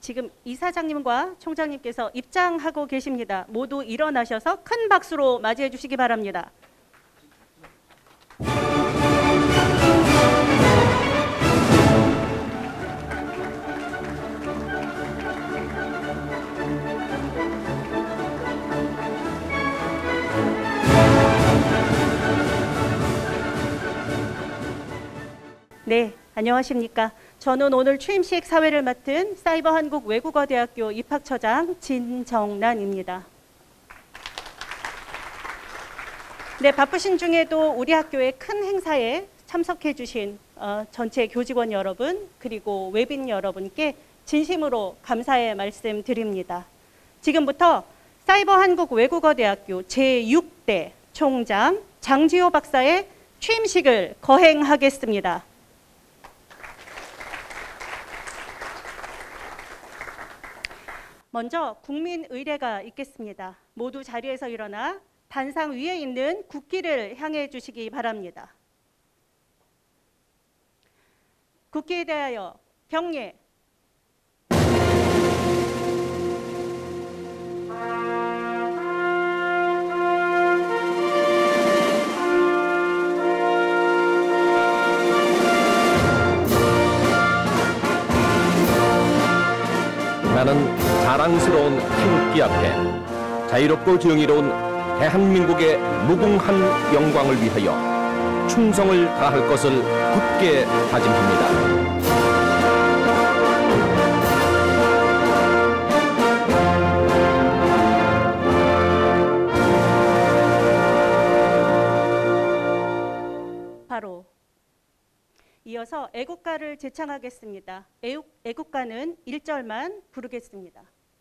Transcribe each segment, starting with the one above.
지금 이사장님과 총장님께서 입장하고 계십니다. 모두 일어나셔서 큰 박수로 맞이해 주시기 바랍니다. 네, 안녕하십니까. 저는 오늘 취임식 사회를 맡은 사이버한국외국어대학교 입학처장 진정란입니다. 네, 바쁘신 중에도 우리 학교의 큰 행사에 참석해 주신 전체 교직원 여러분 그리고 외빈 여러분께 진심으로 감사의 말씀 드립니다. 지금부터 사이버한국외국어대학교 제6대 총장 장지호 박사의 취임식을 거행하겠습니다. 먼저 국민의례가 있겠습니다. 모두 자리에서 일어나 단상 위에 있는 국기를 향해 주시기 바랍니다. 국기에 대하여 경례. 나는 자랑스러운 태극기 앞에 자유롭고 정의로운 대한민국의 무궁한 영광을 위하여 충성을 다할 것을 굳게 다짐합니다. 바로 이어서 애국가를 제창하겠습니다. 애국가는 1절만 부르겠습니다.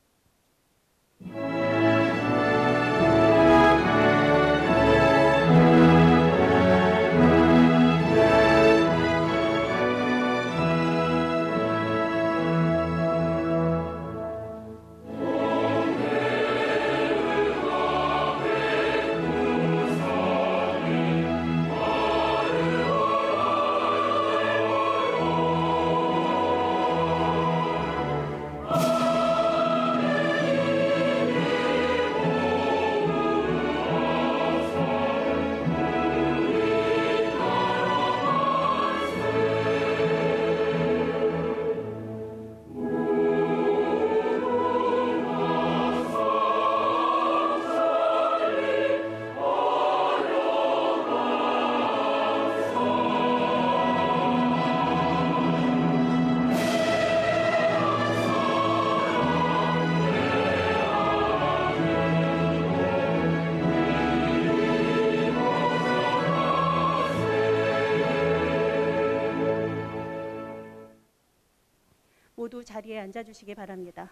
모두 자리에 앉아주시기 바랍니다.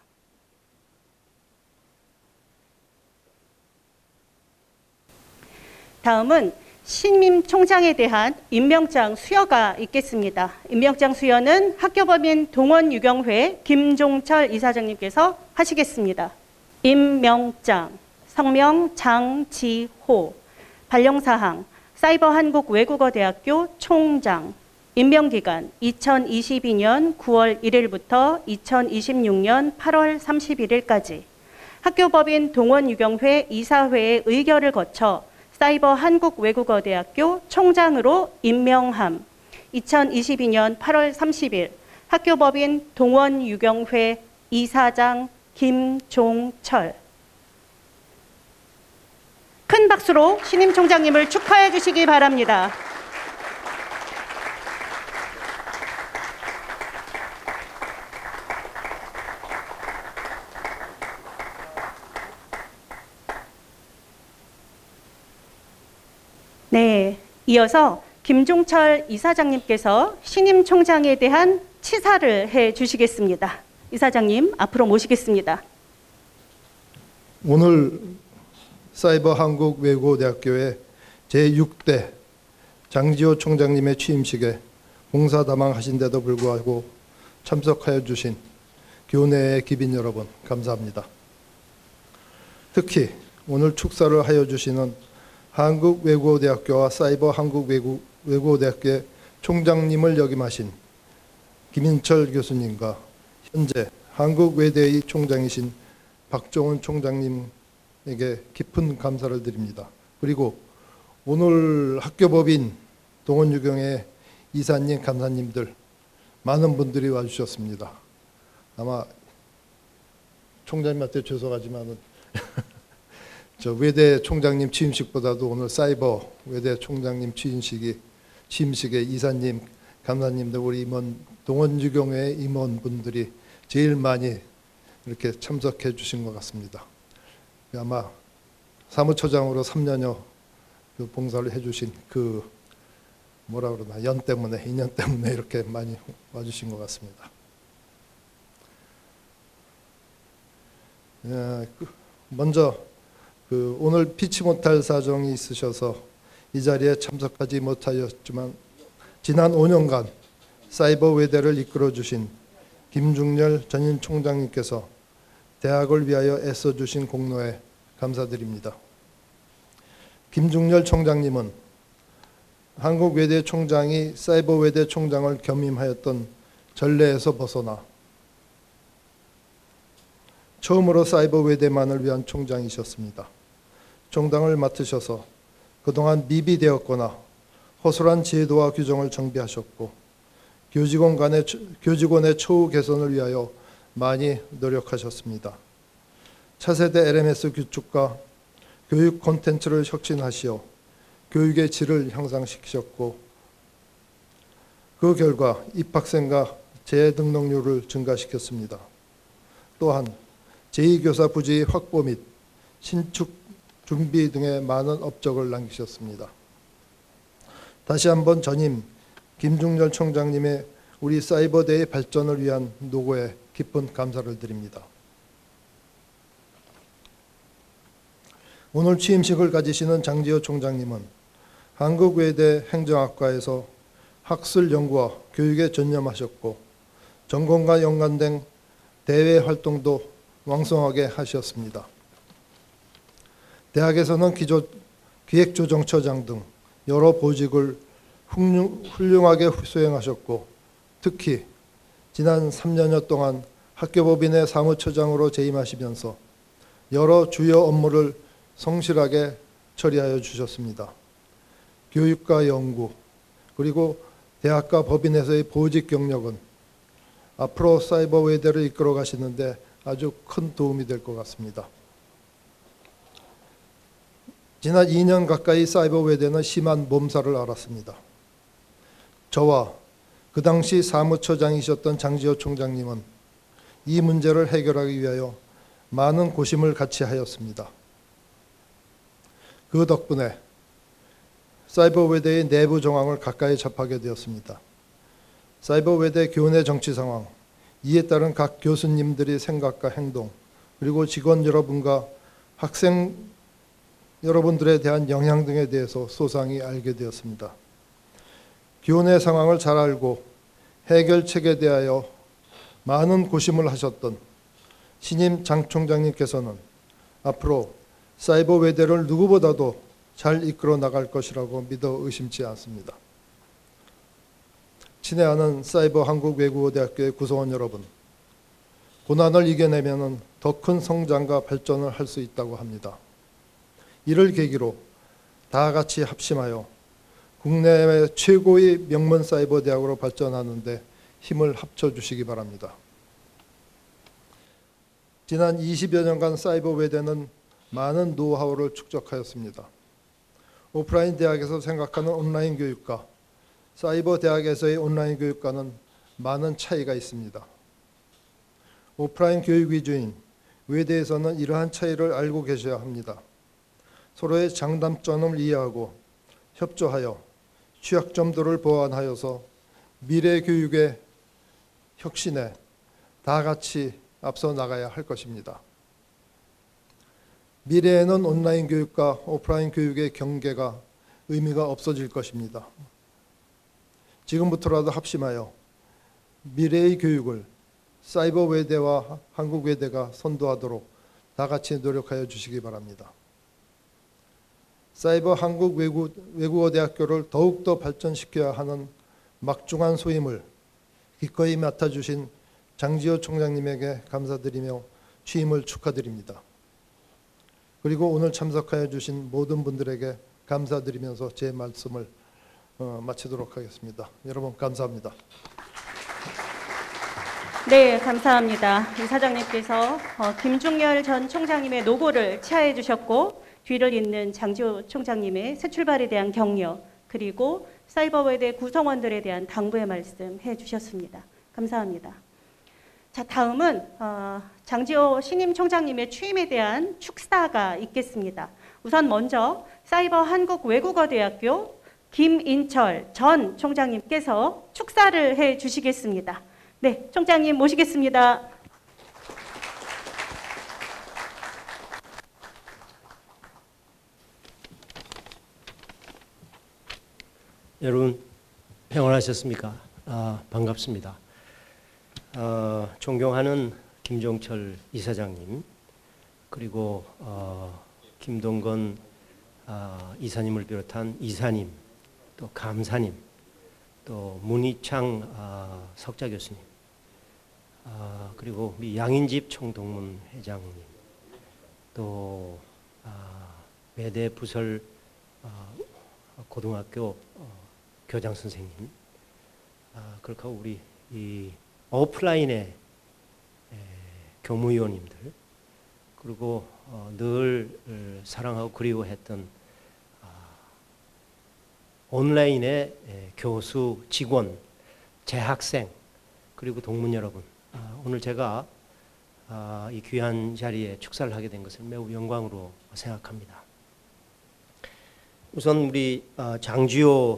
다음은 신임 총장에 대한 임명장 수여가 있겠습니다. 임명장 수여는 학교법인 동원유경회 김종철 이사장님께서 하시겠습니다. 임명장, 성명 장지호, 발령사항 사이버한국외국어대학교 총장, 임명기간 2022년 9월 1일부터 2026년 8월 31일까지 학교법인 동원유경회 이사회의 의결을 거쳐 사이버한국외국어대학교 총장으로 임명함. 2022년 8월 30일 학교법인 동원유경회 이사장 김종철. 큰 박수로 신임 총장님을 축하해 주시기 바랍니다. 네, 이어서 김종철 이사장님께서 신임 총장에 대한 치사를 해 주시겠습니다. 이사장님 앞으로 모시겠습니다. 오늘 사이버한국외국어대학교의 제6대 장지호 총장님의 취임식에 봉사다망하신데도 불구하고 참석하여 주신 교내의 기빈 여러분 감사합니다. 특히 오늘 축사를 하여 주시는 한국외국어대학교와 사이버한국외국어대학교의 총장님을 역임하신 김인철 교수님과 현재 한국외대의 총장이신 박종훈 총장님에게 깊은 감사를 드립니다. 그리고 오늘 학교법인 동원유경의 이사님, 감사님들 많은 분들이 와주셨습니다. 아마 총장님한테 죄송하지만은 저 외대 총장님 취임식보다도 오늘 사이버 외대 총장님 취임식에 이사님, 감사님들 우리 임원 동원유경의 임원분들이 제일 많이 이렇게 참석해 주신 것 같습니다. 아마 사무처장으로 3년여 그 봉사를 해주신 그 뭐라 그러나 인연 때문에 이렇게 많이 와주신 것 같습니다. 먼저 오늘 피치 못할 사정이 있으셔서 이 자리에 참석하지 못하였지만 지난 5년간 사이버 외대를 이끌어 주신 김중렬 전임 총장님께서 대학을 위하여 애써주신 공로에 감사드립니다. 김중렬 총장님은 한국외대 총장이 사이버 외대 총장을 겸임하였던 전례에서 벗어나 처음으로 사이버 외대만을 위한 총장이셨습니다. 총장을 맡으셔서 그동안 미비되었거나 허술한 제도와 규정을 정비하셨고 교직원의 처우 개선을 위하여 많이 노력하셨습니다. 차세대 LMS 구축과 교육 콘텐츠를 혁신하시어 교육의 질을 향상시키셨고 그 결과 입학생과 재등록률을 증가시켰습니다. 또한 제2교사 부지 확보 및 신축 준비 등의 많은 업적을 남기셨습니다. 다시 한번 전임 김중렬 총장님의 우리 사이버대의 발전을 위한 노고에 깊은 감사를 드립니다. 오늘 취임식을 가지시는 장지호 총장님은 한국외대 행정학과에서 학술 연구와 교육에 전념하셨고 전공과 연관된 대외 활동도 왕성하게 하셨습니다. 대학에서는 기획조정처장 등 여러 보직을 훌륭하게 수행하셨고 특히 지난 3년여 동안 학교법인의 사무처장으로 재임하시면서 여러 주요 업무를 성실하게 처리하여 주셨습니다. 교육과 연구 그리고 대학과 법인에서의 보직 경력은 앞으로 사이버 외대를 이끌어 가시는데 아주 큰 도움이 될 것 같습니다. 지난 2년 가까이 사이버 외대는 심한 몸살을 앓았습니다. 저와 그 당시 사무처장이셨던 장지호 총장님은 이 문제를 해결하기 위하여 많은 고심을 같이 하였습니다. 그 덕분에 사이버 외대의 내부 정황을 가까이 접하게 되었습니다. 사이버 외대 교내 정치 상황, 이에 따른 각 교수님들의 생각과 행동, 그리고 직원 여러분과 학생 여러분들에 대한 영향 등에 대해서 소상히 알게 되었습니다. 교내 상황을 잘 알고 해결책에 대하여 많은 고심을 하셨던 신임 장 총장님께서는 앞으로 사이버 외대를 누구보다도 잘 이끌어 나갈 것이라고 믿어 의심치 않습니다. 친애하는 사이버 한국외국어대학교의 구성원 여러분, 고난을 이겨내면 더 큰 성장과 발전을 할 수 있다고 합니다. 이를 계기로 다 같이 합심하여 국내외 최고의 명문 사이버 대학으로 발전하는 데 힘을 합쳐주시기 바랍니다. 지난 20여 년간 사이버 외대는 많은 노하우를 축적하였습니다. 오프라인 대학에서 생각하는 온라인 교육과 사이버 대학에서의 온라인 교육과는 많은 차이가 있습니다. 오프라인 교육 위주인 외대에서는 이러한 차이를 알고 계셔야 합니다. 서로의 장단점을 이해하고 협조하여 취약점들을 보완하여서 미래 교육의 혁신에 다 같이 앞서 나가야 할 것입니다. 미래에는 온라인 교육과 오프라인 교육의 경계가 의미가 없어질 것입니다. 지금부터라도 합심하여 미래의 교육을 사이버 외대와 한국 외대가 선도하도록 다 같이 노력하여 주시기 바랍니다. 사이버 한국 외국어대학교를 더욱더 발전시켜야 하는 막중한 소임을 기꺼이 맡아주신 장지호 총장님에게 감사드리며 취임을 축하드립니다. 그리고 오늘 참석하여 주신 모든 분들에게 감사드리면서 제 말씀을 마치도록 하겠습니다. 여러분 감사합니다. 네, 감사합니다. 이사장님께서 김중열 전 총장님의 노고를 치하해 주셨고 뒤를 잇는 장지호 총장님의 새 출발에 대한 격려 그리고 사이버웨대 구성원들에 대한 당부의 말씀 해주셨습니다. 감사합니다. 자, 다음은 장지호 신임 총장님의 취임에 대한 축사가 있겠습니다. 우선 먼저 사이버 한국외국어대학교 김인철 전 총장님께서 축사를 해주시겠습니다. 네, 총장님 모시겠습니다. 여러분 평안하셨습니까? 반갑습니다. 존경하는 김종철 이사장님 그리고 김동건 이사님을 비롯한 이사님 또 감사님 또 문희창 석좌 교수님 그리고 우리 양인집 총동문 회장님 또 외대 부설 고등학교 교장 선생님 그렇게 하고 우리 이 오프라인의 교무위원님들 그리고 늘 사랑하고 그리워했던 온라인의 교수, 직원, 재학생 그리고 동문 여러분 오늘 제가 이 귀한 자리에 축사를 하게 된 것을 매우 영광으로 생각합니다. 우선 우리 장지호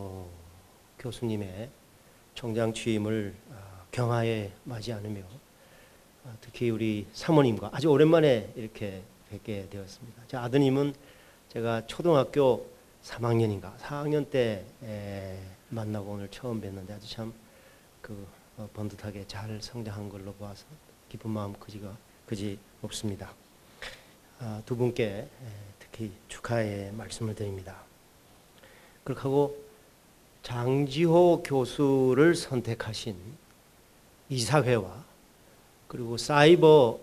교수님의 총장 취임을 경하에 맞이하며 특히 우리 사모님과 아주 오랜만에 이렇게 뵙게 되었습니다. 제 아드님은 제가 초등학교 3학년인가 4학년 때 만나고 오늘 처음 뵀는데 아주 참 번듯하게 잘 성장한 걸로 보아서 기쁜 마음 그지 없습니다. 두 분께 특히 축하의 말씀을 드립니다. 그렇게 하고 장지호 교수를 선택하신 이사회와 그리고 사이버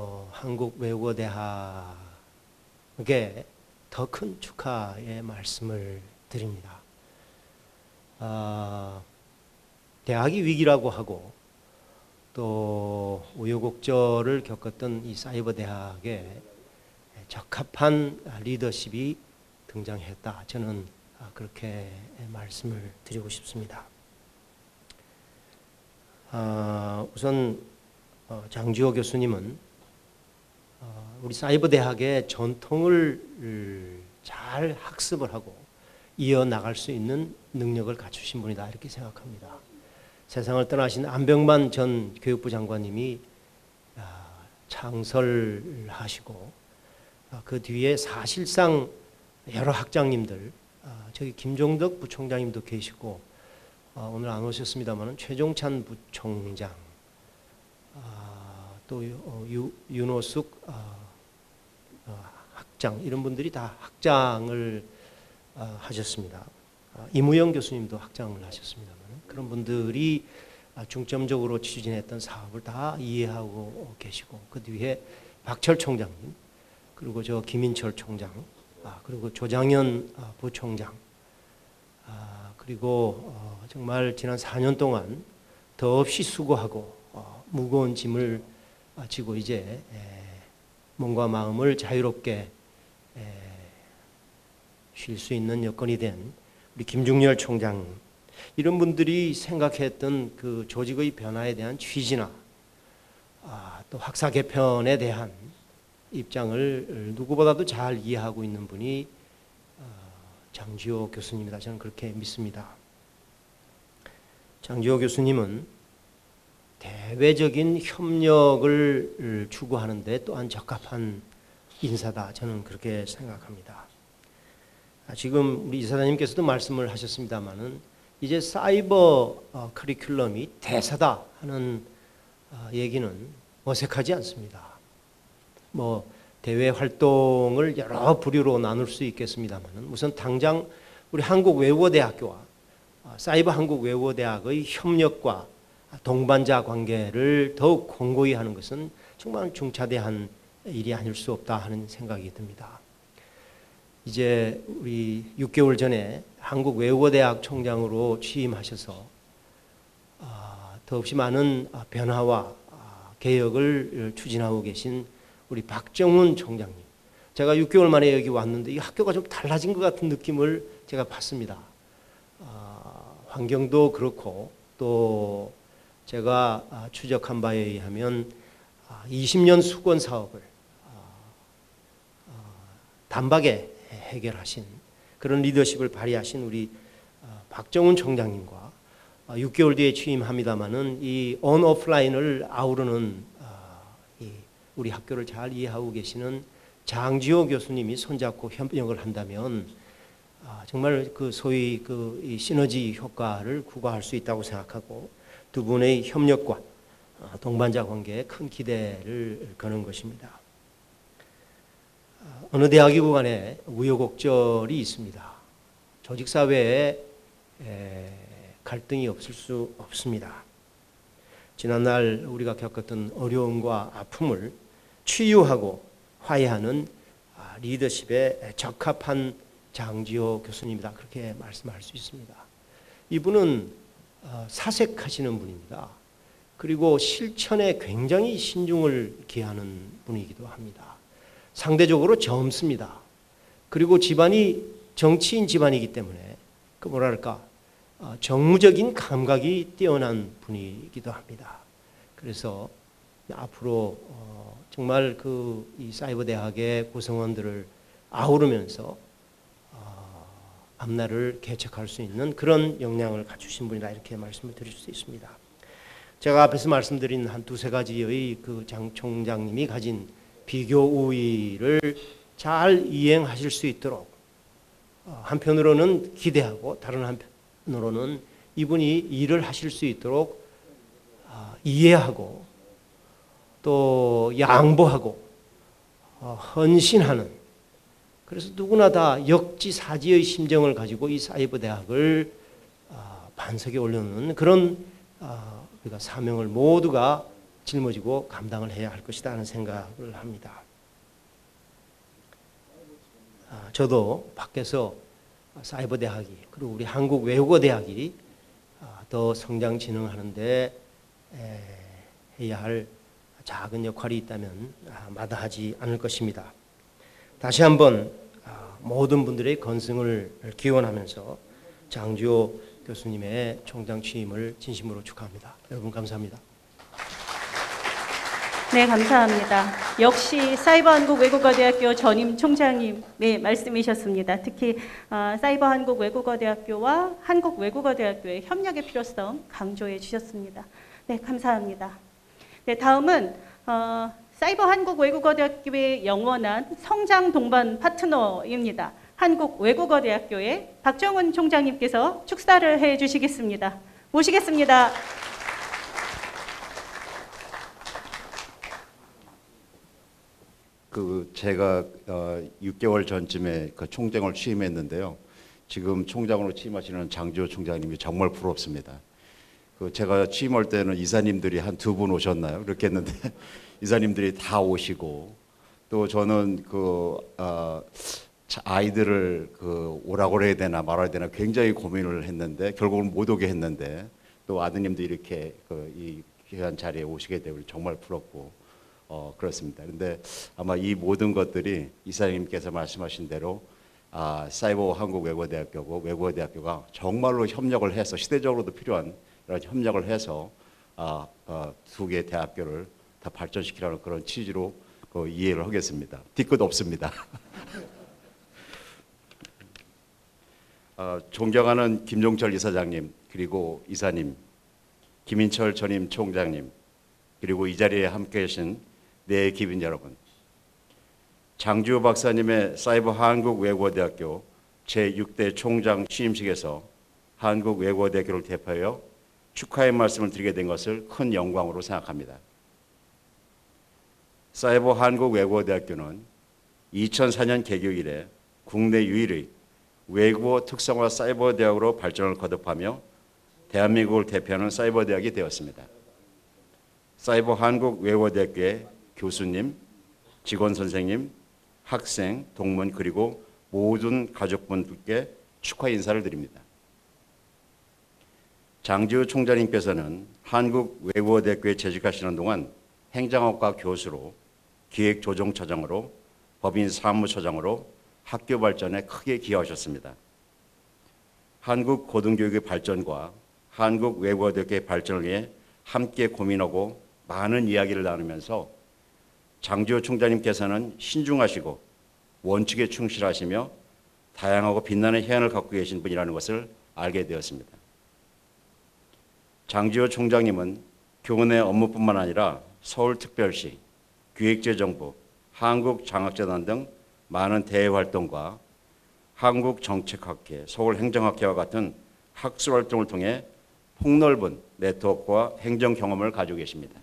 한국외국어대학에 더 큰 축하의 말씀을 드립니다. 대학이 위기라고 하고 또 우여곡절을 겪었던 이 사이버 대학에 적합한 리더십이 등장했다. 저는 그렇게 말씀을 드리고 싶습니다. 우선 장지호 교수님은 우리 사이버 대학의 전통을 잘 학습을 하고 이어나갈 수 있는 능력을 갖추신 분이다 이렇게 생각합니다. 세상을 떠나신 안병만 전 교육부 장관님이 창설하시고 그 뒤에 사실상 여러 학장님들 저기 김종덕 부총장님도 계시고 오늘 안 오셨습니다만 최종찬 부총장 또 윤호숙 학장 이런 분들이 다 학장을 하셨습니다. 이무영 교수님도 학장을 하셨습니다만 그런 분들이 중점적으로 추진했던 사업을 다 이해하고 계시고 그 뒤에 박철 총장님 그리고 저 김인철 총장 그리고 조장현 부총장 그리고 정말 지난 4년 동안 더없이 수고하고 무거운 짐을 지고 이제 몸과 마음을 자유롭게 쉴 수 있는 여건이 된 우리 김중열 총장 이런 분들이 생각했던 그 조직의 변화에 대한 취지나 또 학사 개편에 대한 입장을 누구보다도 잘 이해하고 있는 분이 장지호 교수님이다. 저는 그렇게 믿습니다. 장지호 교수님은 대외적인 협력을 추구하는 데 또한 적합한 인사다. 저는 그렇게 생각합니다. 지금 우리 이사장님께서도 말씀을 하셨습니다마는 이제 사이버 커리큘럼이 대세다 하는 얘기는 어색하지 않습니다. 뭐 대외 활동을 여러 부류로 나눌 수 있겠습니다만 우선 당장 우리 한국외국어대학교와 사이버 한국외국어대학의 협력과 동반자 관계를 더욱 공고히 하는 것은 정말 중차대한 일이 아닐 수 없다 하는 생각이 듭니다. 이제 우리 6개월 전에 한국외국어대학 총장으로 취임하셔서 더없이 많은 변화와 개혁을 추진하고 계신 우리 박정훈 총장님. 제가 6개월 만에 여기 왔는데 이 학교가 좀 달라진 것 같은 느낌을 제가 받습니다. 환경도 그렇고 또 제가 추적한 바에 의하면 20년 수건 사업을 단박에 해결하신 그런 리더십을 발휘하신 우리 박정훈 총장님과 6개월 뒤에 취임합니다마는 이 온오프라인을 아우르는 우리 학교를 잘 이해하고 계시는 장지호 교수님이 손잡고 협력을 한다면 정말 그 소위 이 시너지 효과를 구가할 수 있다고 생각하고 두 분의 협력과 동반자 관계에 큰 기대를 거는 것입니다. 어느 대학이고 간에 우여곡절이 있습니다. 조직사회에 갈등이 없을 수 없습니다. 지난날 우리가 겪었던 어려움과 아픔을 치유하고 화해하는 리더십에 적합한 장지호 교수님이다. 그렇게 말씀할 수 있습니다. 이분은 사색하시는 분입니다. 그리고 실천에 굉장히 신중을 기하는 분이기도 합니다. 상대적으로 젊습니다. 그리고 집안이 정치인 집안이기 때문에 그 뭐랄까 정무적인 감각이 뛰어난 분이기도 합니다. 그래서 앞으로 정말 이 사이버 대학의 구성원들을 아우르면서 앞날을 개척할 수 있는 그런 역량을 갖추신 분이다 이렇게 말씀을 드릴 수 있습니다. 제가 앞에서 말씀드린 한 두세 가지의 그 장 총장님이 가진 비교 우위를 잘 이행하실 수 있도록 한편으로는 기대하고 다른 한편으로는 이분이 일을 하실 수 있도록 이해하고 또 양보하고 헌신하는 그래서 누구나 다 역지사지의 심정을 가지고 이 사이버 대학을 반석에 올려놓는 그런 우리가 사명을 모두가 짊어지고 감당을 해야 할 것이다 하는 생각을 합니다. 저도 밖에서 사이버 대학이 그리고 우리 한국 외국어 대학이 더 성장 진흥하는데 해야 할 작은 역할이 있다면 마다하지 않을 것입니다. 다시 한번 모든 분들의 건승을 기원하면서 장지호 교수님의 총장 취임을 진심으로 축하합니다. 여러분 감사합니다. 네, 감사합니다. 역시 사이버한국외국어대학교 전임 총장님의 말씀이셨습니다. 특히 사이버한국외국어대학교와 한국외국어대학교의 협력의 필요성 강조해 주셨습니다. 네, 감사합니다. 네, 다음은 사이버한국외국어대학교의 영원한 성장 동반 파트너입니다. 한국외국어대학교의 박정훈 총장님께서 축사를 해 주시겠습니다. 모시겠습니다. 제가 6개월 전쯤에 그 총장을 취임했는데요. 지금 총장으로 취임하시는 장지호 총장님이 정말 부럽습니다. 제가 취임할 때는 이사님들이 한 2분 오셨나요? 그렇게 했는데 이사님들이 다 오시고 또 저는 아이들을 오라고 해야 되나 말아야 되나 굉장히 고민을 했는데 결국은 못 오게 했는데 또 아드님도 이렇게 이 귀한 자리에 오시게 되고 정말 부럽고 그렇습니다. 그런데 아마 이 모든 것들이 이사님께서 말씀하신 대로 사이버 한국외국어대학교고 외국어대학교가 정말로 협력을 해서 시대적으로도 필요한 이런 협력을 해서 두 개의 대학교를 다 발전시키라는 그런 취지로 이해를 하겠습니다. 뒤끝 없습니다. 존경하는 김종철 이사장님 그리고 이사님, 김인철 전임 총장님 그리고 이 자리에 함께 계신 네 기빈 여러분, 장지호 박사님의 사이버 한국외국어대학교 제6대 총장 취임식에서 한국외국어대학교를 대표하여 축하의 말씀을 드리게 된 것을 큰 영광으로 생각합니다. 사이버 한국외국어대학교는 2004년 개교 이래 국내 유일의 외국어 특성화 사이버 대학으로 발전을 거듭하며 대한민국을 대표하는 사이버 대학이 되었습니다. 사이버 한국외국어대학교의 교수님, 직원 선생님, 학생, 동문 그리고 모든 가족분들께 축하 인사를 드립니다. 장지우 총장님께서는 한국외국어대학교에 재직하시는 동안 행정학과 교수로, 기획조정처장으로, 법인사무처장으로 학교 발전에 크게 기여하셨습니다. 한국 고등교육의 발전과 한국 외국어대학교의 발전을 위해 함께 고민하고 많은 이야기를 나누면서 장지호 총장님께서는 신중하시고 원칙에 충실하시며 다양하고 빛나는 해안을 갖고 계신 분이라는 것을 알게 되었습니다. 장지호 총장님은 교내 업무뿐만 아니라 서울특별시, 기획재정부, 한국장학재단 등 많은 대외활동과 한국정책학회, 서울행정학회와 같은 학술활동을 통해 폭넓은 네트워크와 행정 경험을 가지고 계십니다.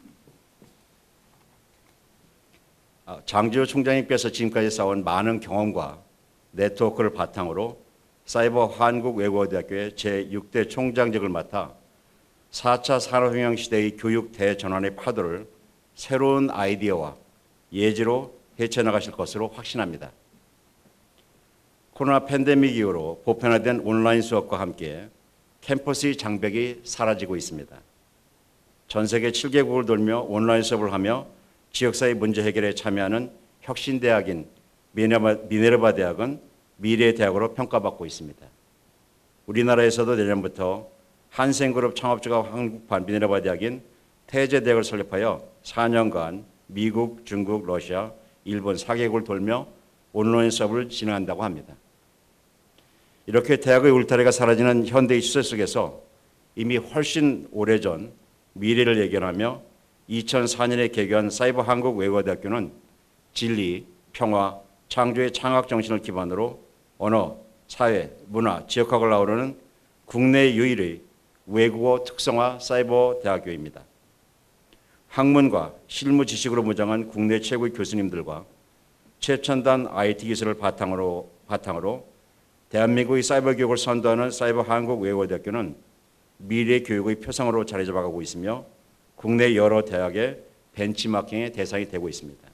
장지호 총장님께서 지금까지 쌓아온 많은 경험과 네트워크를 바탕으로 사이버 한국외국어대학교의 제6대 총장직을 맡아 4차 산업혁명 시대의 교육 대전환의 파도를 새로운 아이디어와 예지로 헤쳐나가실 것으로 확신합니다. 코로나 팬데믹 이후로 보편화된 온라인 수업과 함께 캠퍼스의 장벽이 사라지고 있습니다. 전 세계 7개국을 돌며 온라인 수업을 하며 지역사회 문제 해결에 참여하는 혁신대학인 미네르바 대학은 미래의 대학으로 평가받고 있습니다. 우리나라에서도 내년부터 한생그룹 창업주가 한국판 미네르바 대학인 태제대학을 설립하여 4년간 미국, 중국, 러시아, 일본 4개국을 돌며 온라인 수업을 진행한다고 합니다. 이렇게 대학의 울타리가 사라지는 현대의 추세 속에서 이미 훨씬 오래전 미래를 예견하며 2004년에 개교한 사이버 한국외국어대학교는 진리, 평화, 창조의 창학 정신을 기반으로 언어, 사회, 문화, 지역학을 아우르는 국내 유일의 외국어 특성화 사이버 대학교입니다. 학문과 실무 지식으로 무장한 국내 최고의 교수님들과 최첨단 IT 기술을 바탕으로 대한민국의 사이버 교육을 선도하는 사이버 한국외국어대학교는 미래 교육의 표상으로 자리 잡아가고 있으며 국내 여러 대학의 벤치마킹의 대상이 되고 있습니다.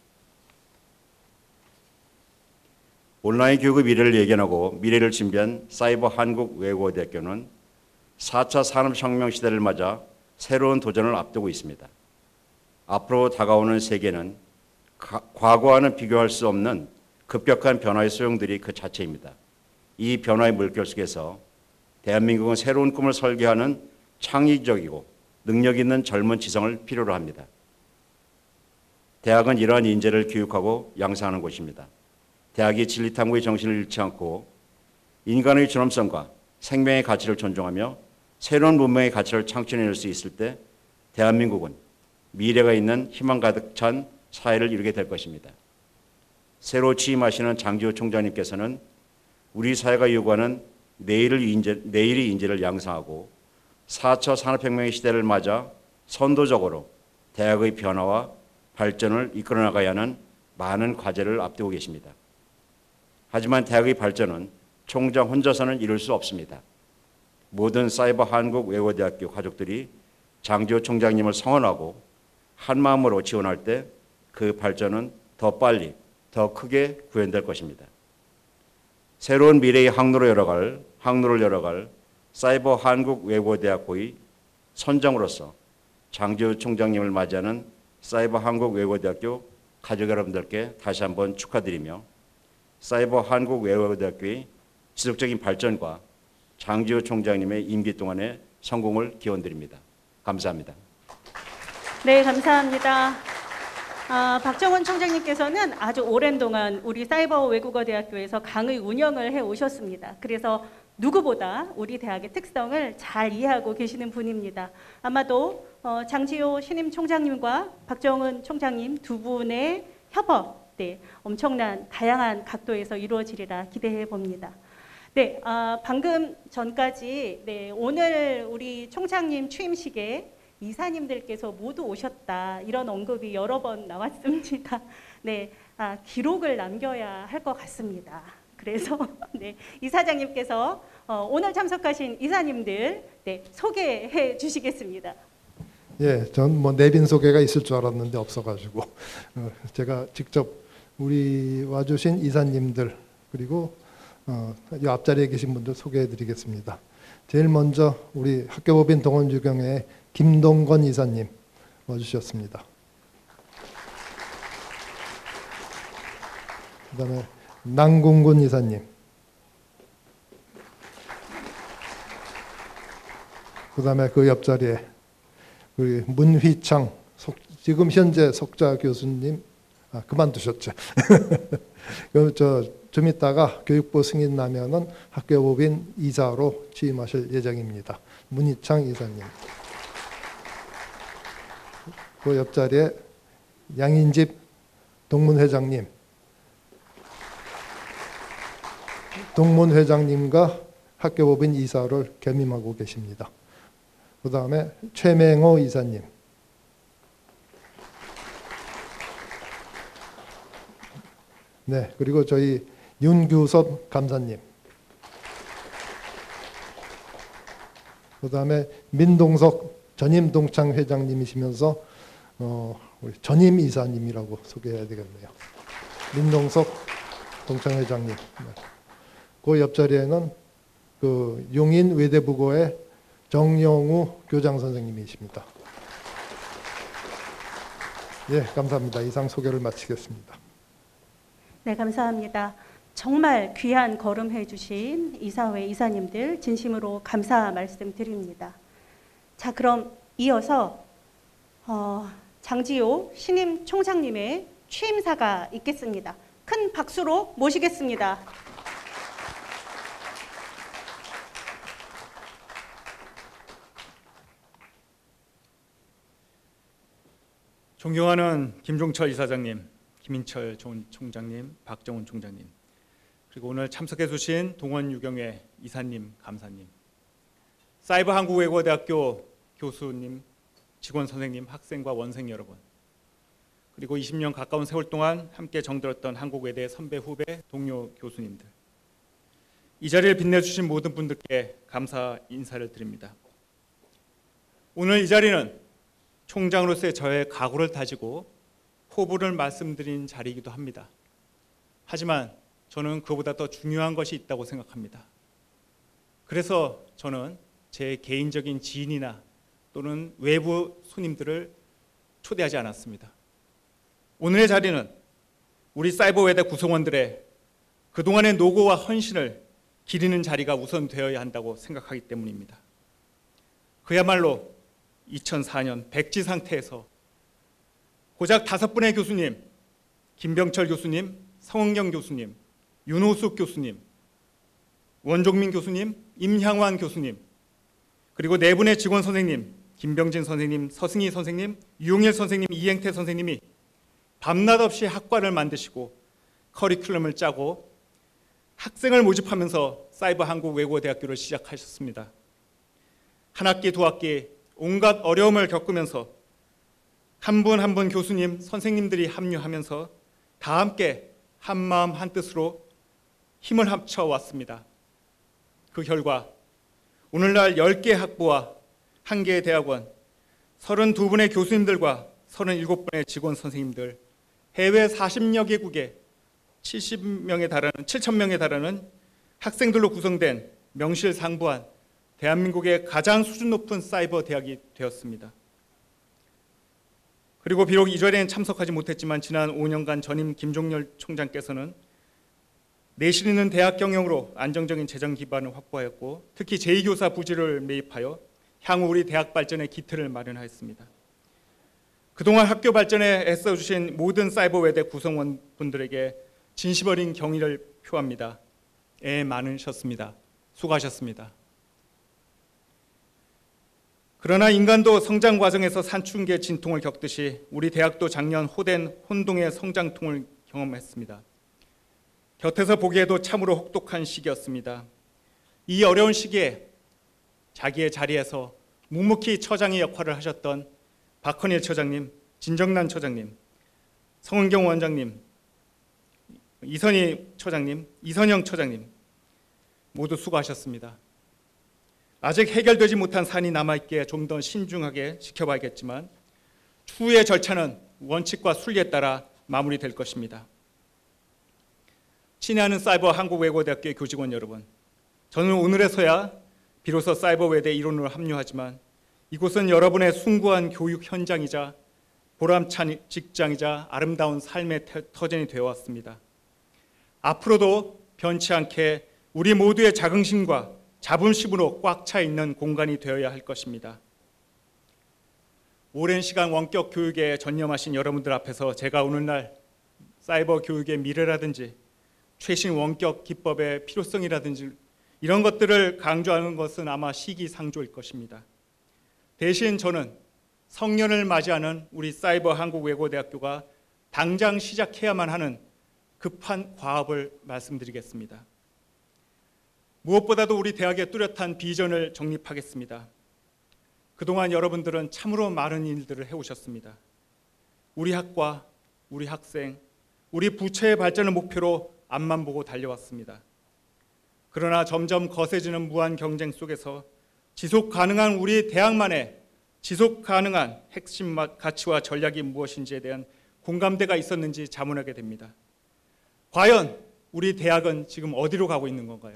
온라인 교육의 미래를 예견하고 미래를 준비한 사이버 한국외국어대학교는 4차 산업혁명 시대를 맞아 새로운 도전을 앞두고 있습니다. 앞으로 다가오는 세계는 과거와는 비교할 수 없는 급격한 변화의 소용들이 그 자체입니다. 이 변화의 물결 속에서 대한민국은 새로운 꿈을 설계하는 창의적이고 능력 있는 젊은 지성을 필요로 합니다. 대학은 이러한 인재를 교육하고 양성하는 곳입니다. 대학이 진리탐구의 정신을 잃지 않고 인간의 존엄성과 생명의 가치를 존중하며 새로운 문명의 가치를 창출해낼 수 있을 때 대한민국은 미래가 있는 희망 가득 찬 사회를 이루게 될 것입니다. 새로 취임하시는 장지호 총장님께서는 우리 사회가 요구하는 내일의 인재를 양성하고 4차 산업혁명의 시대를 맞아 선도적으로 대학의 변화와 발전을 이끌어 나가야 하는 많은 과제를 앞두고 계십니다. 하지만 대학의 발전은 총장 혼자서는 이룰 수 없습니다. 모든 사이버 한국외국어대학교 가족들이 장지호 총장님을 성원하고 한마음으로 지원할 때 그 발전은 더 빨리, 더 크게 구현될 것입니다. 새로운 미래의 항로를 열어갈 사이버 한국외국어대학교의 선정으로서 장지호 총장님을 맞이하는 사이버 한국외국어대학교 가족 여러분들께 다시 한번 축하드리며 사이버 한국외국어대학교의 지속적인 발전과 장지호 총장님의 임기 동안의 성공을 기원드립니다. 감사합니다. 네, 감사합니다. 박정원 총장님께서는 아주 오랜 동안 우리 사이버 외국어대학교에서 강의 운영을 해 오셨습니다. 그래서 누구보다 우리 대학의 특성을 잘 이해하고 계시는 분입니다. 아마도 장지호 신임 총장님과 박정원 총장님 두 분의 협업, 엄청난 다양한 각도에서 이루어지리라 기대해 봅니다. 네, 방금 전까지 오늘 우리 총장님 취임식에 이사님들께서 모두 오셨다 이런 언급이 여러 번 나왔습니다. 네, 기록을 남겨야 할 것 같습니다. 그래서 네, 이사장님께서 오늘 참석하신 이사님들 네, 소개해 주시겠습니다. 예, 전 뭐 내빈 소개가 있을 줄 알았는데 없어가지고 제가 직접 우리 와주신 이사님들 그리고 이 앞자리에 계신 분들 소개해드리겠습니다. 제일 먼저 우리 학교법인 동원유경의 김동건 이사님 와주셨습니다. 그다음에 남궁군 이사님, 그다음에 그 옆자리에 우리 문휘창 지금 현재 석좌 교수님 그만두셨죠. 좀 이따가 교육부 승인 나면은 학교법인 이사로 취임하실 예정입니다. 문희창 이사님. 그 옆자리에 양인집 동문회장님. 동문회장님과 학교법인 이사를 겸임하고 계십니다. 그 다음에 최맹호 이사님. 네, 그리고 저희 윤규섭 감사님. 그 다음에 민동석 전임동창 회장님이시면서 우리 전임 이사님이라고 소개해야 되겠네요. 민동석 동창 회장님. 네. 그 옆자리에는 그 용인 외대부고의 정영우 교장 선생님이십니다. 예, 감사합니다. 이상 소개를 마치겠습니다. 네, 감사합니다. 정말 귀한 걸음해 주신 이사회 이사님들 진심으로 감사 말씀드립니다. 자, 그럼 이어서 장지호 신임 총장님의 취임사가 있겠습니다. 큰 박수로 모시겠습니다. 존경하는 김종철 이사장님, 김인철 총장님, 박정훈 총장님, 그리고 오늘 참석해 주신 동원유경의 이사님, 감사님, 사이버한국외국어대학교 교수님, 직원 선생님, 학생과 원생 여러분, 그리고 20년 가까운 세월 동안 함께 정들었던 한국외대 선배, 후배, 동료 교수님들, 이 자리를 빛내주신 모든 분들께 감사 인사를 드립니다. 오늘 이 자리는 총장으로서의 저의 각오를 다지고 포부를 말씀드린 자리이기도 합니다. 하지만 저는 그보다 더 중요한 것이 있다고 생각합니다. 그래서 저는 제 개인적인 지인이나 또는 외부 손님들을 초대하지 않았습니다. 오늘의 자리는 우리 사이버외대 구성원들의 그동안의 노고와 헌신을 기리는 자리가 우선 되어야 한다고 생각하기 때문입니다. 그야말로 2004년 백지 상태에서 고작 5분의 교수님, 김병철 교수님, 성은경 교수님, 윤호숙 교수님, 원종민 교수님, 임향환 교수님, 그리고 4분의 직원 선생님, 김병진 선생님, 서승희 선생님, 유용일 선생님, 이행태 선생님이 밤낮 없이 학과를 만드시고 커리큘럼을 짜고 학생을 모집하면서 사이버한국외국어대학교를 시작하셨습니다. 한 학기, 2학기 온갖 어려움을 겪으면서 한 분 한 분 교수님, 선생님들이 합류하면서 다 함께 한마음 한뜻으로 힘을 합쳐 왔습니다. 그 결과 오늘날 10개 학부와 1개의 대학원, 32분의 교수님들과 37분의 직원 선생님들, 해외 40여 개국에 7,000명에 달하는 학생들로 구성된 명실상부한 대한민국의 가장 수준 높은 사이버 대학이 되었습니다. 그리고 비록 이 자리에는 참석하지 못했지만 지난 5년간 전임 김종렬 총장께서는 내실 있는 대학 경영으로 안정적인 재정 기반을 확보하였고 특히 제2교사 부지를 매입하여 향후 우리 대학 발전의 기틀을 마련하였습니다. 그동안 학교 발전에 애써주신 모든 사이버외대 구성원분들에게 진심 어린 경의를 표합니다. 애 많으셨습니다. 수고하셨습니다. 그러나 인간도 성장 과정에서 산중기의 진통을 겪듯이 우리 대학도 작년 호된 혼동의 성장통을 경험했습니다. 곁에서 보기에도 참으로 혹독한 시기였습니다. 이 어려운 시기에 자기의 자리에서 묵묵히 처장의 역할을 하셨던 박헌일 처장님, 진정난 처장님, 성은경 원장님, 이선희 처장님, 이선영 처장님 모두 수고하셨습니다. 아직 해결되지 못한 사안이 남아있기에 좀 더 신중하게 지켜봐야겠지만 추후의 절차는 원칙과 순리에 따라 마무리될 것입니다. 친애하는 사이버 한국외고대학교의 교직원 여러분, 저는 오늘에서야 비로소 사이버 외대 이론으로 합류하지만 이곳은 여러분의 숭고한 교육 현장이자 보람찬 직장이자 아름다운 삶의 터전이 되어왔습니다. 앞으로도 변치 않게 우리 모두의 자긍심과 자부심으로 꽉 차 있는 공간이 되어야 할 것입니다. 오랜 시간 원격 교육에 전념하신 여러분들 앞에서 제가 오늘날 사이버 교육의 미래라든지 최신 원격 기법의 필요성이라든지 이런 것들을 강조하는 것은 아마 시기상조일 것입니다. 대신 저는 성년을 맞이하는 우리 사이버 한국외고대학교가 당장 시작해야만 하는 급한 과업을 말씀드리겠습니다. 무엇보다도 우리 대학의 뚜렷한 비전을 정립하겠습니다. 그동안 여러분들은 참으로 많은 일들을 해오셨습니다. 우리 학과, 우리 학생, 우리 부처의 발전을 목표로 앞만 보고 달려왔습니다. 그러나 점점 거세지는 무한 경쟁 속에서 지속 가능한 우리 대학만의 지속 가능한 핵심 가치와 전략이 무엇인지에 대한 공감대가 있었는지 자문하게 됩니다. 과연 우리 대학은 지금 어디로 가고 있는 건가요?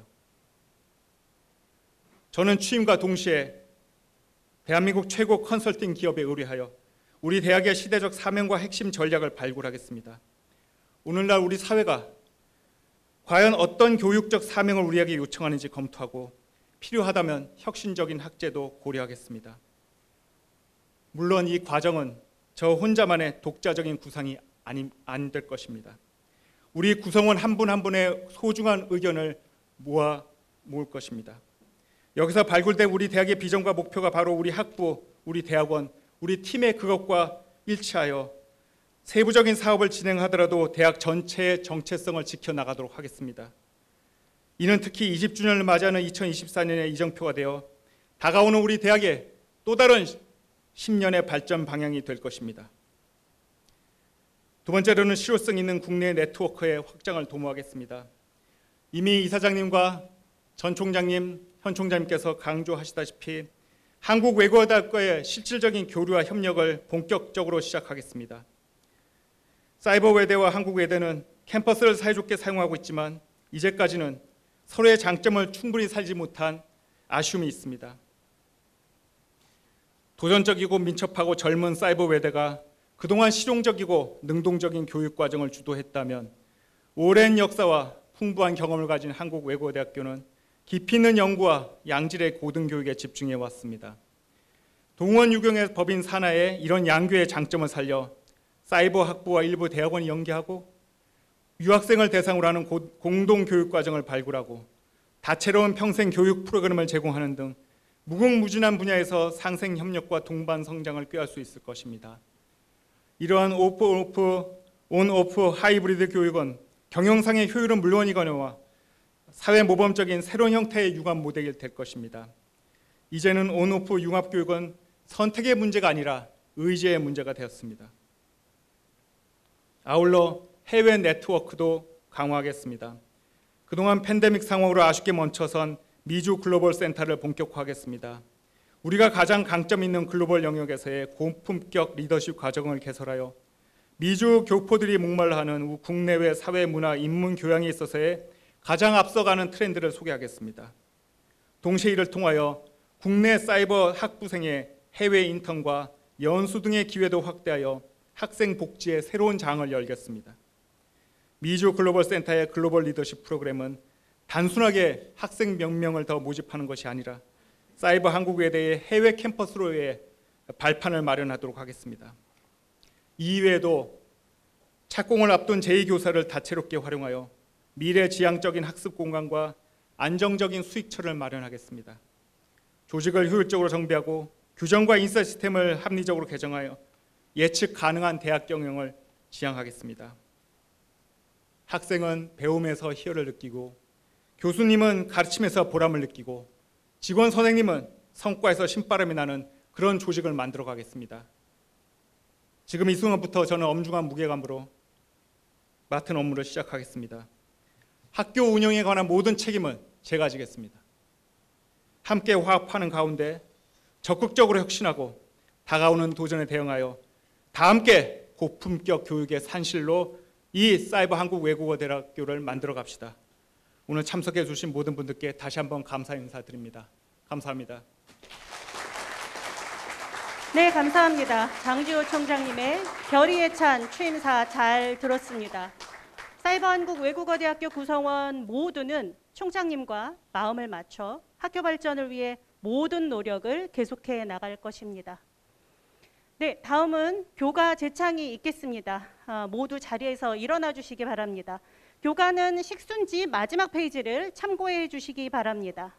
저는 취임과 동시에 대한민국 최고 컨설팅 기업에 의뢰하여 우리 대학의 시대적 사명과 핵심 전략을 발굴하겠습니다. 오늘날 우리 사회가 과연 어떤 교육적 사명을 우리에게 요청하는지 검토하고 필요하다면 혁신적인 학제도 고려하겠습니다. 물론 이 과정은 저 혼자만의 독자적인 구상이 안 될 것입니다. 우리 구성원 한 분 한 분의 소중한 의견을 모을 것입니다. 여기서 발굴된 우리 대학의 비전과 목표가 바로 우리 학부, 우리 대학원, 우리 팀의 그것과 일치하여 세부적인 사업을 진행하더라도 대학 전체의 정체성을 지켜나가도록 하겠습니다. 이는 특히 20주년을 맞이하는 2024년의 이정표가 되어 다가오는 우리 대학의 또 다른 10년의 발전 방향이 될 것입니다. 두 번째로는 실효성 있는 국내 네트워크의 확장을 도모하겠습니다. 이미 이사장님과 전 총장님, 현 총장님께서 강조하시다시피 한국외고대학과의 실질적인 교류와 협력을 본격적으로 시작하겠습니다. 사이버외대와 한국외대는 캠퍼스를 사이좋게 사용하고 있지만 이제까지는 서로의 장점을 충분히 살지 못한 아쉬움이 있습니다. 도전적이고 민첩하고 젊은 사이버외대가 그동안 실용적이고 능동적인 교육과정을 주도했다면 오랜 역사와 풍부한 경험을 가진 한국외고대학교는 깊이 있는 연구와 양질의 고등교육에 집중해 왔습니다. 동원 유경의 법인 산하에 이런 양교의 장점을 살려 사이버 학부와 일부 대학원이 연계하고 유학생을 대상으로 하는 공동교육과정을 발굴하고 다채로운 평생 교육 프로그램을 제공하는 등 무궁무진한 분야에서 상생 협력과 동반 성장을 꾀할 수 있을 것입니다. 이러한 온오프 하이브리드 교육은 경영상의 효율은 물론이거니와 사회 모범적인 새로운 형태의 융합 모델이 될 것입니다. 이제는 온오프 융합 교육은 선택의 문제가 아니라 의지의 문제가 되었습니다. 아울러 해외 네트워크도 강화하겠습니다. 그동안 팬데믹 상황으로 아쉽게 멈춰선 미주 글로벌 센터를 본격화하겠습니다. 우리가 가장 강점 있는 글로벌 영역에서의 고품격 리더십 과정을 개설하여 미주 교포들이 목말라하는 국내외 사회 문화 인문 교양에 있어서의 가장 앞서가는 트렌드를 소개하겠습니다. 동시에 이를 통하여 국내 사이버 학부생의 해외 인턴과 연수 등의 기회도 확대하여 학생 복지의 새로운 장을 열겠습니다. 미주 글로벌 센터의 글로벌 리더십 프로그램은 단순하게 학생 몇 명을 더 모집하는 것이 아니라 사이버 한국외대의 해외 캠퍼스로의 발판을 마련하도록 하겠습니다. 이외에도 착공을 앞둔 제2교사를 다채롭게 활용하여 미래지향적인 학습 공간과 안정적인 수익처를 마련하겠습니다. 조직을 효율적으로 정비하고 규정과 인사 시스템을 합리적으로 개정하여 예측 가능한 대학 경영을 지향하겠습니다. 학생은 배움에서 희열을 느끼고 교수님은 가르침에서 보람을 느끼고 직원 선생님은 성과에서 신바람이 나는 그런 조직을 만들어 가겠습니다. 지금 이 순간부터 저는 엄중한 무게감으로 맡은 업무를 시작하겠습니다. 학교 운영에 관한 모든 책임은 제가 지겠습니다. 함께 화합하는 가운데 적극적으로 혁신하고 다가오는 도전에 대응하여 다 함께 고품격 교육의 산실로 이 사이버 한국 외국어 대학교를 만들어 갑시다. 오늘 참석해 주신 모든 분들께 다시 한번 감사 인사드립니다. 감사합니다. 네, 감사합니다. 장지호 총장님의 결의에 찬 취임사 잘 들었습니다. 사이버 한국 외국어 대학교 구성원 모두는 총장님과 마음을 맞춰 학교 발전을 위해 모든 노력을 계속해 나갈 것입니다. 네, 다음은 교가 제창이 있겠습니다. 모두 자리에서 일어나 주시기 바랍니다. 교가는 식순지 마지막 페이지를 참고해 주시기 바랍니다.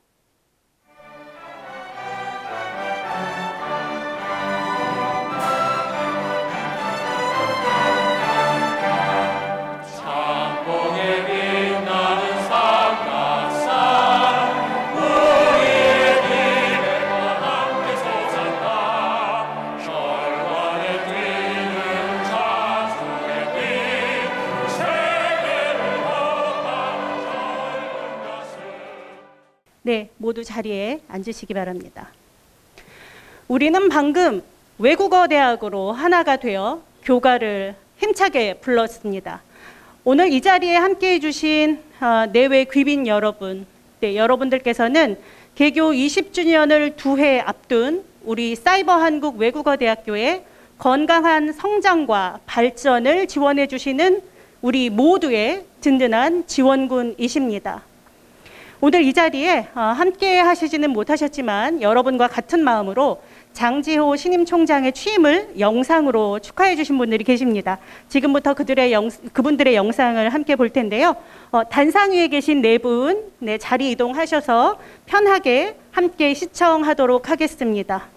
네, 모두 자리에 앉으시기 바랍니다. 우리는 방금 외국어 대학으로 하나가 되어 교가를 힘차게 불렀습니다. 오늘 이 자리에 함께해 주신 내외 귀빈 여러분, 네, 여러분들께서는 개교 20주년을 2해 앞둔 우리 사이버 한국 외국어 대학교의 건강한 성장과 발전을 지원해 주시는 우리 모두의 든든한 지원군이십니다. 오늘 이 자리에 함께 하시지는 못하셨지만 여러분과 같은 마음으로 장지호 신임 총장의 취임을 영상으로 축하해 주신 분들이 계십니다. 지금부터 그분들의 영상을 함께 볼 텐데요. 단상 위에 계신 네 분, 네, 자리 이동하셔서 편하게 함께 시청하도록 하겠습니다.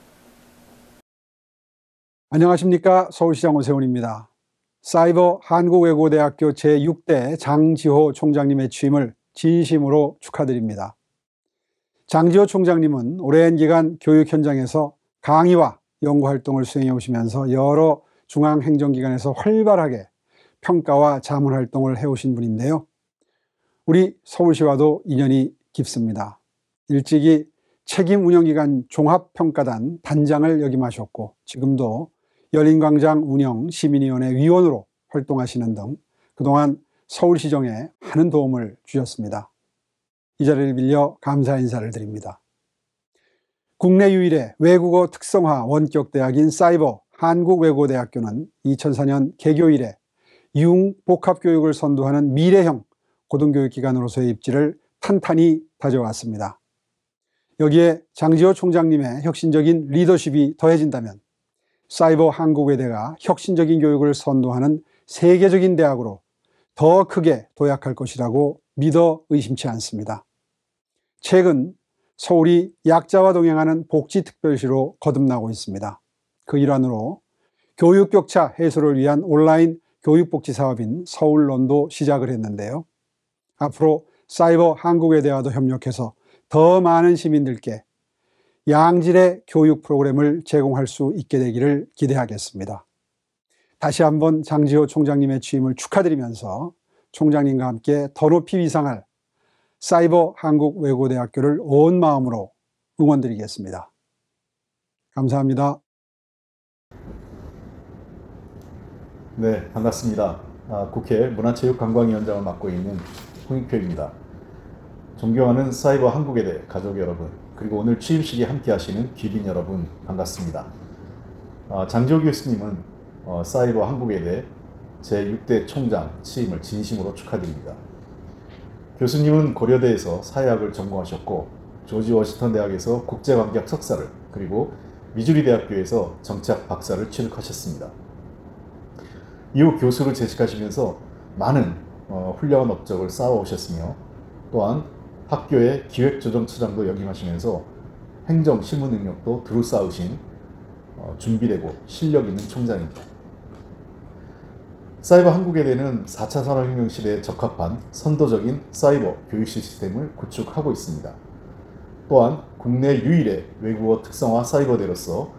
안녕하십니까. 서울시장 오세훈입니다. 사이버 한국외국어대학교 제6대 장지호 총장님의 취임을 진심으로 축하드립니다. 장지호 총장님은 오랜 기간 교육 현장에서 강의와 연구활동을 수행해 오시면서 여러 중앙행정기관에서 활발하게 평가와 자문활동을 해오신 분인데요. 우리 서울시와도 인연이 깊습니다. 일찍이 책임운영기관 종합평가단 단장을 역임하셨고 지금도 열린광장 운영 시민위원회 위원으로 활동하시는 등 그동안 서울시정에 많은 도움을 주셨습니다. 이 자리를 빌려 감사 인사를 드립니다. 국내 유일의 외국어 특성화 원격대학인 사이버 한국외국어대학교는 2004년 개교 이래 융복합교육을 선도하는 미래형 고등교육기관으로서의 입지를 탄탄히 다져왔습니다. 여기에 장지호 총장님의 혁신적인 리더십이 더해진다면 사이버 한국외대가 혁신적인 교육을 선도하는 세계적인 대학으로 더 크게 도약할 것이라고 믿어 의심치 않습니다. 최근 서울이 약자와 동행하는 복지특별시로 거듭나고 있습니다. 그 일환으로 교육격차 해소를 위한 온라인 교육복지 사업인 서울론도 시작을 했는데요. 앞으로 사이버 한국외대와도 협력해서 더 많은 시민들께 양질의 교육 프로그램을 제공할 수 있게 되기를 기대하겠습니다. 다시 한번 장지호 총장님의 취임을 축하드리면서 총장님과 함께 더 높이 위상할 사이버 한국외국어대학교를 온 마음으로 응원드리겠습니다. 감사합니다. 네, 반갑습니다. 국회 문화체육관광위원장을 맡고 있는 홍익표입니다. 존경하는 사이버 한국외대 가족 여러분, 그리고 오늘 취임식에 함께 하시는 귀빈 여러분 반갑습니다. 장지호 교수님은 사이버 한국외대 제6대 총장 취임을 진심으로 축하드립니다. 교수님은 고려대에서 사회학을 전공하셨고 조지 워싱턴 대학에서 국제관계학 석사를 그리고 미주리 대학교에서 정치학 박사를 취득하셨습니다. 이후 교수로 재직하시면서 많은 훌륭한 업적을 쌓아오셨으며 또한 학교의 기획조정처장도 역임하시면서 행정 실무 능력도 두루 쌓으신 준비되고 실력 있는 총장입니다. 사이버 한국외대는 4차 산업혁명 시대에 적합한 선도적인 사이버 교육 시스템을 구축하고 있습니다. 또한 국내 유일의 외국어 특성화 사이버대로서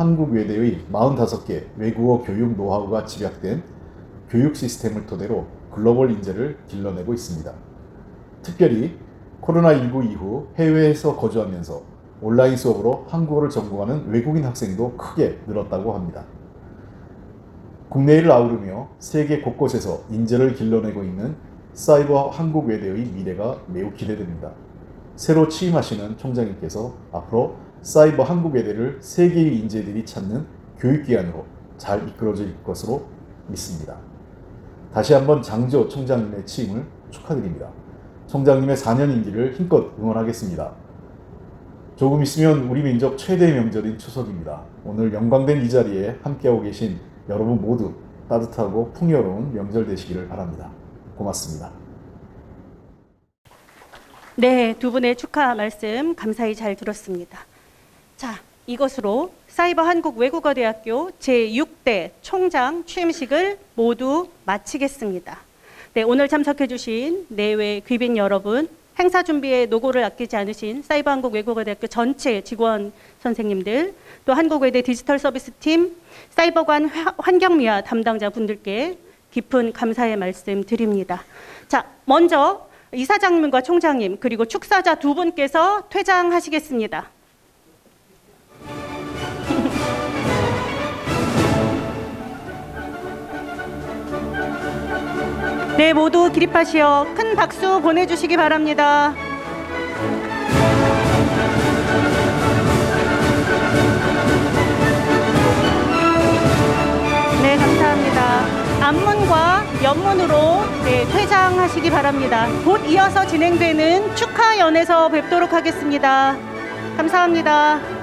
한국외대의 45개 외국어 교육 노하우가 집약된 교육 시스템을 토대로 글로벌 인재를 길러내고 있습니다. 특별히 코로나19 이후 해외에서 거주하면서 온라인 수업으로 한국어를 전공하는 외국인 학생도 크게 늘었다고 합니다. 국내를 아우르며 세계 곳곳에서 인재를 길러내고 있는 사이버 한국외대의 미래가 매우 기대됩니다. 새로 취임하시는 총장님께서 앞으로 사이버 한국외대를 세계의 인재들이 찾는 교육기관으로 잘 이끌어질 것으로 믿습니다. 다시 한번 장지호 총장님의 취임을 축하드립니다. 총장님의 4년 임기를 힘껏 응원하겠습니다. 조금 있으면 우리 민족 최대의 명절인 추석입니다. 오늘 영광된 이 자리에 함께하고 계신 여러분 모두 따뜻하고 풍요로운 명절 되시기를 바랍니다. 고맙습니다. 네, 두 분의 축하 말씀 감사히 잘 들었습니다. 자, 이것으로 사이버 한국 외국어대학교 제6대 총장 취임식을 모두 마치겠습니다. 네, 오늘 참석해 주신 내외 귀빈 여러분, 행사 준비에 노고를 아끼지 않으신 사이버 한국 외국어대학교 전체 직원 선생님들, 또 한국외대 디지털 서비스팀, 사이버관 환경미화 담당자 분들께 깊은 감사의 말씀 드립니다. 자, 먼저 이사장님과 총장님 그리고 축사자 두 분께서 퇴장하시겠습니다. 네, 모두 기립하시어 큰 박수 보내주시기 바랍니다. 네, 감사합니다. 앞문과 옆문으로 퇴장하시기 바랍니다. 곧 이어서 진행되는 축하연에서 뵙도록 하겠습니다. 감사합니다.